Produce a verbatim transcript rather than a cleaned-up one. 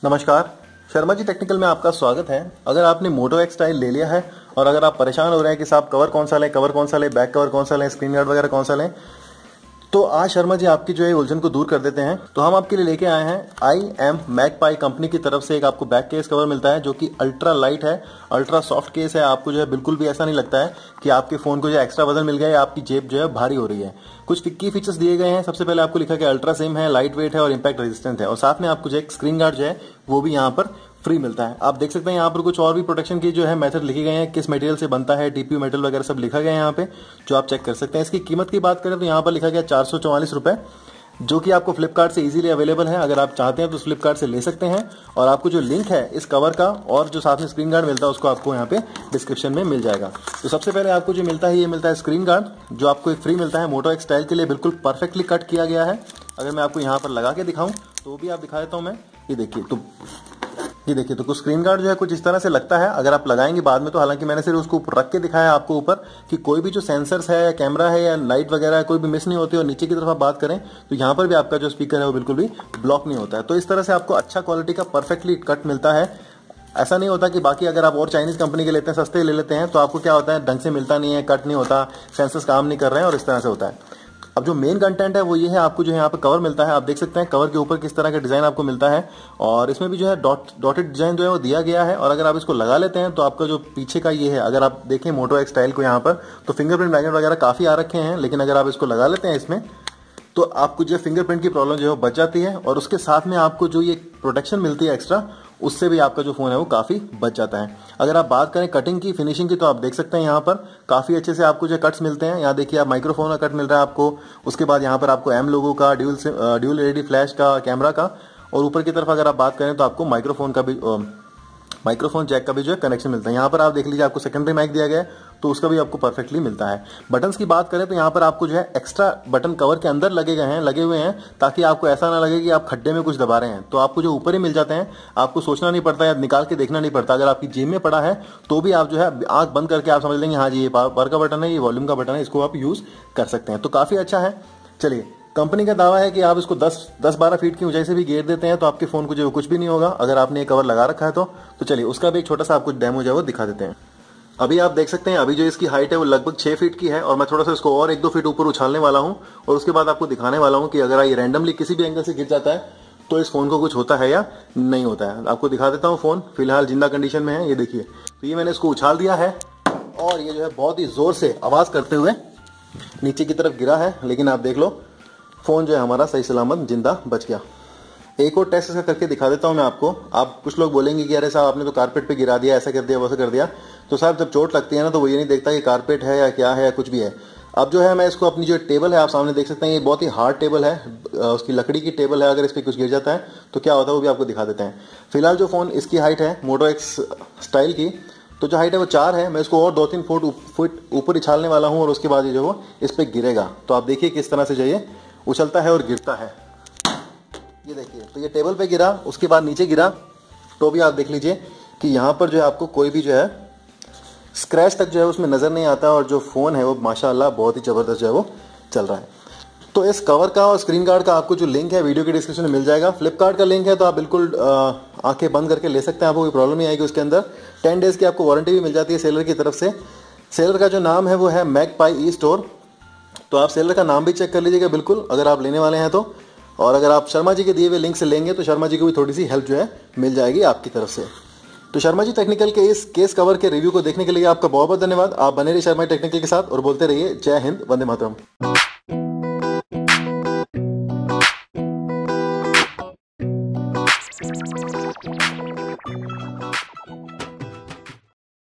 नमस्कार, शर्मा जी टेक्निकल में आपका स्वागत है। अगर आपने मोटो एक्स स्टाइल ले लिया है और अगर आप परेशान हो रहे हैं कि साहब कवर कौन सा लें, कवर कौन सा लें, बैक कवर कौन सा लें, स्क्रीन गार्ड वगैरह कौन सा लें, तो आज शर्मा जी आपकी जो है उलझन को दूर कर देते हैं। तो हम आपके लिए लेके आए हैं आई एम मैगपाई कंपनी की तरफ से एक आपको बैक केस कवर मिलता है जो कि अल्ट्रा लाइट है, अल्ट्रा सॉफ्ट केस है। आपको जो है बिल्कुल भी ऐसा नहीं लगता है कि आपके फोन को जो एक्स्ट्रा वजन मिल गया है, आपकी जेब जो है भारी हो रही है। कुछ की फीचर्स दिए गए हैं। सबसे पहले आपको लिखा कि अल्ट्रा सिम है, लाइट वेट है और इम्पैक्ट रेजिस्टेंट है, और साथ में आपको जो एक स्क्रीन गार्ड जो है वो भी यहाँ पर फ्री मिलता है। आप देख सकते हैं यहाँ पर कुछ और भी प्रोटेक्शन की जो है मेथड लिखे गए हैं, किस मटेरियल से बनता है, टीपीयू मेटल वगैरह सब लिखा गया है यहाँ पे, जो आप चेक कर सकते हैं। इसकी कीमत की बात करें तो यहाँ पर लिखा गया चार सौ चौवालीस रुपए, जो कि आपको फ्लिपकार्ट से इजीली अवेलेबल है। अगर आप चाहते हैं तो फ्लिपकार्ट से ले सकते हैं, और आपको जो लिंक है इस कवर का और जो साथ में स्क्रीन गार्ड मिलता है उसको आपको यहाँ पे डिस्क्रिप्शन में मिल जाएगा। तो सबसे पहले आपको जो मिलता है ये मिलता है स्क्रीन गार्ड, जो आपको एक फ्री मिलता है। मोटो एक्स स्टाइल के लिए बिल्कुल परफेक्टली कट किया गया है। अगर मैं आपको यहाँ पर लगा के दिखाऊं तो भी आप दिखा देता हूँ मैं, ये देखिए। तो ये देखिए, तो कुछ स्क्रीन गार्ड जो है कुछ इस तरह से लगता है। अगर आप लगाएंगे बाद में तो, हालांकि मैंने सिर्फ उसको ऊपर रख के दिखाया आपको ऊपर, कि कोई भी जो सेंसर्स है या कैमरा है या लाइट वगैरह है कोई भी मिस नहीं होती। और नीचे की तरफ आप बात करें तो यहाँ पर भी आपका जो स्पीकर है वो बिल्कुल भी ब्लॉक नहीं होता है। तो इस तरह से आपको अच्छा क्वालिटी का परफेक्टली कट मिलता है। ऐसा नहीं होता कि बाकी अगर आप और चाइनीज कंपनी के लेते हैं, सस्ते ले लेते हैं, तो आपको क्या होता है, ढंग से मिलता नहीं है, कट नहीं होता, सेंसर्स काम नहीं कर रहे हैं और इस तरह से होता है। अब जो मेन कंटेंट है वो ये है, आपको जो है यहाँ पे कवर मिलता है। आप देख सकते हैं कवर के ऊपर किस तरह का डिजाइन आपको मिलता है, और इसमें भी जो है डॉट डॉटेड डिजाइन जो है वो दिया गया है। और अगर आप इसको लगा लेते हैं तो आपका जो पीछे का ये है, अगर आप देखें मोटो एक्स स्टाइल को यहाँ पर, तो फिंगरप्रिंट मैग्नेट वगैरह काफी आ रखे हैं, लेकिन अगर आप इसको लगा लेते हैं इसमें तो आपको जो फिंगरप्रिंट की प्रॉब्लम जो है वो बच जाती है। और उसके साथ में आपको जो ये प्रोटेक्शन मिलती है एक्स्ट्रा, उससे भी आपका जो फोन है वो काफी बच जाता है। अगर आप बात करें कटिंग की, फिनिशिंग की, तो आप देख सकते हैं यहाँ पर काफी अच्छे से आपको जो कट्स मिलते हैं। यहाँ देखिए, आप माइक्रोफोन का कट मिल रहा है आपको, उसके बाद यहाँ पर आपको एम लोगो का, ड्यूल ड्यूल एलईडी फ्लैश का, कैमरा का, और ऊपर की तरफ अगर आप बात करें तो आपको माइक्रोफोन का भी माइक्रोफोन जैक का भी जो है कनेक्शन मिलता है। यहाँ पर आप देख लीजिए, आपको सेकेंडरी माइक दिया गया है तो उसका भी आपको परफेक्टली मिलता है। बटन्स की बात करें तो यहाँ पर आपको जो है एक्स्ट्रा बटन कवर के अंदर लगे गए हैं लगे हुए हैं, ताकि आपको ऐसा ना लगे कि आप खड्डे में कुछ दबा रहे हैं। तो आपको जो ऊपर ही मिल जाते हैं, आपको सोचना नहीं पड़ता या निकाल के देखना नहीं पड़ता। अगर आपकी जेब में पड़ा है तो भी आप जो है आंख बंद करके आप समझ लेंगे हाँ जी ये पावर का बटन है, ये वॉल्यूम का बटन है, इसको आप यूज कर सकते हैं। तो काफी अच्छा है। चलिए, कंपनी का दावा है कि आप इसको दस बारह फीट की ऊंचाई से भी घेर देते हैं तो आपके फोन को जो कुछ भी नहीं होगा, अगर आपने ये कवर लगा रखा है तो। तो चलिए उसका भी एक छोटा सा आपको डेमो जो है वो दिखा देते हैं। अभी आप देख सकते हैं, अभी जो इसकी हाइट है वो लगभग छह फीट की है, और मैं थोड़ा सा इसको और एक दो फीट ऊपर उछालने वाला हूं, और उसके बाद आपको दिखाने वाला हूं कि अगर ये रैंडमली किसी भी एंगल से गिर जाता है तो इस फोन को कुछ होता है या नहीं होता है। आपको दिखा देता हूँ। फोन फिलहाल जिंदा कंडीशन में है, ये देखिए। तो ये मैंने इसको उछाल दिया है और ये जो है बहुत ही जोर से आवाज करते हुए नीचे की तरफ गिरा है, लेकिन आप देख लो फोन जो है हमारा सही सलामत जिंदा बच गया। एक और टेस्ट ऐसा करके दिखा देता हूं मैं आपको। आप कुछ लोग बोलेंगे कि अरे साहब आपने तो कारपेट पे गिरा दिया, ऐसा कर दिया, वैसा कर दिया। तो साहब जब चोट लगती है ना तो वो ये नहीं देखता कि कारपेट है या क्या है या कुछ भी है। अब जो है मैं इसको, अपनी जो टेबल है आप सामने देख सकते हैं, ये बहुत ही हार्ड टेबल है, उसकी लकड़ी की टेबल है। अगर इस पर कुछ गिर जाता है तो क्या होता है वो भी आपको दिखा देते हैं। फिलहाल जो फोन इसकी हाइट है मोटो एक्स स्टाइल की, तो जो हाइट है वो चार है। मैं इसको और दो तीन फुट फुट ऊपर उछालने वाला हूँ, और उसके बाद ये जो वो इस पर गिरेगा। तो आप देखिए किस तरह से जो ये उछलता है और गिरता है। ये देखिए, तो ये टेबल पे गिरा, उसके बाद नीचे गिरा, तो भी आप देख लीजिए कि यहाँ पर जो है आपको कोई भी जो है स्क्रैच तक जो है उसमें नजर नहीं आता, और जो फोन है वो माशाल्लाह बहुत ही जबरदस्त जो है वो चल रहा है। तो इस कवर का और स्क्रीन गार्ड का आपको जो लिंक है वीडियो के डिस्क्रिप्शन में मिल जाएगा। फ्लिपकार्ट का लिंक है तो आप बिल्कुल आंखें बंद करके ले सकते हैं, आपको कोई प्रॉब्लम नहीं आएगी। उसके अंदर टेन डेज की आपको वारंटी भी मिल जाती है सेलर की तरफ से। सेलर का जो नाम है वो है मैगपाई ई स्टोर, तो आप सेलर का नाम भी चेक कर लीजिएगा बिल्कुल अगर आप लेने वाले हैं तो। और अगर आप शर्मा जी के दिए हुए लिंक से लेंगे तो शर्मा जी को भी थोड़ी सी हेल्प जो है मिल जाएगी आपकी तरफ से। तो शर्मा जी टेक्निकल के इस केस कवर के रिव्यू को देखने के लिए आपका बहुत बहुत धन्यवाद। आप बने रहिए शर्मा जी टेक्निकल के साथ और बोलते रहिए जय हिंद, वंदे मातरम।